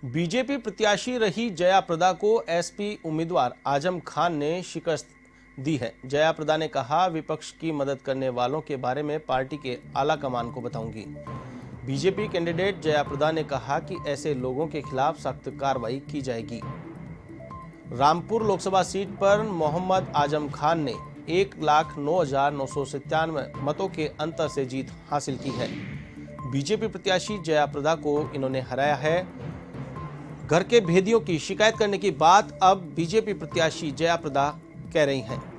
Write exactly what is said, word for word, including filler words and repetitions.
BJP प्रत्याशी रही जया प्रदा को एसपी उम्मीदवार आजम खान ने शिकस्त दी है। जया प्रदा ने कहा, विपक्ष की मदद करने वालों के बारे में पार्टी के आला कमान को बताऊंगी। बीजेपी कैंडिडेट जया प्रदा ने कहा कि ऐसे लोगों के खिलाफ सख्त कार्रवाई की जाएगी। रामपुर लोकसभा सीट पर मोहम्मद आजम खान ने एक लाख नौ हजार नौ सौ सत्तानवे मतों के अंतर से जीत हासिल की है। बीजेपी प्रत्याशी जया प्रदा को इन्होंने हराया है। घर के भेदियों की शिकायत करने की बात अब बीजेपी प्रत्याशी जया प्रदा कह रही हैं।